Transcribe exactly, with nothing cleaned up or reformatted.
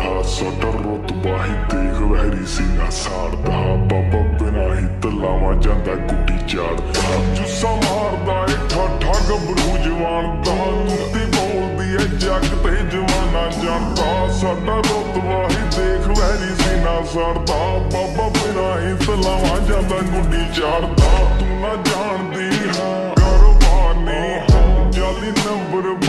ਸਾਡਾ ਰੁਤਬਾ ਹੀ ਦੇਖ ਵਹਿਰੀ ਸੀਨਾ ਸਾੜਦਾ ਬਾਬਾ ਬਿਨਾ ਹੀ ਤਲਾਵਾ ਜਾਂਦਾ ਗੁੱਡੀ ਚਾੜਦਾ ਜੁੱਸਾ ਮਾਰਦਾ ਏ ਠਾਠਾ ਗੱਭਰੂ ਜਵਾਨ ਦਾ ਕੁੱਤੀ ਬੋਲਦੀ ਏ ਜੱਗ ਤੇ ਜਵਾਨਾ ਜਾਣਦਾ ਸਾਡਾ ਰੁਤਬਾ ਹੀ ਦੇਖ ਵਹਿਰੀ ਸੀਨਾ ਸਾੜਦਾ ਬਾਬਾ ਬਿਨਾ ਹੀ ਤਲਾਵਾ ਜਾਂਦਾ ਗੁੱਡੀ ਚਾੜਦਾ ਤੂੰ ਨਾ ਜਾਣਦੀ ਹਾਂ ਕਾਰੋਬਾਰ ਨਹੀਂ ਜਾਲੀ ਨੰਬਰ